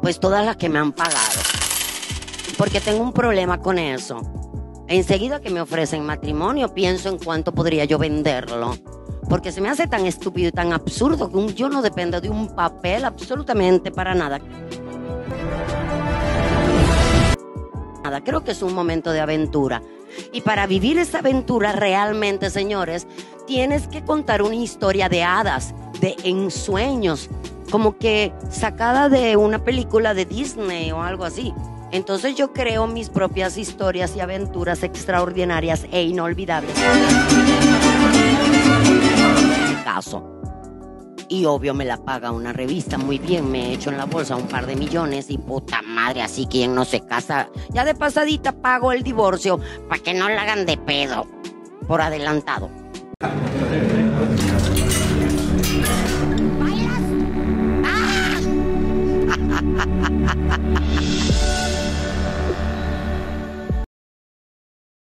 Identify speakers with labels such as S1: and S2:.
S1: Pues todas las que me han pagado. Porque tengo un problema con eso. Enseguida que me ofrecen matrimonio, pienso en cuánto podría yo venderlo. Porque se me hace tan estúpido y tan absurdo que yo no dependo de un papel absolutamente para nada. Creo que es un momento de aventura. Y para vivir esa aventura realmente, señores, tienes que contar una historia de hadas, de ensueños, como que sacada de una película de Disney o algo así. Entonces yo creo mis propias historias y aventuras extraordinarias e inolvidables. Caso. Y obvio me la paga una revista muy bien, me he hecho en la bolsa un par de millones y puta madre, así quien no se casa. Ya de pasadita pago el divorcio para que no la hagan de pedo por adelantado. ¿Bailas? ¡Ah!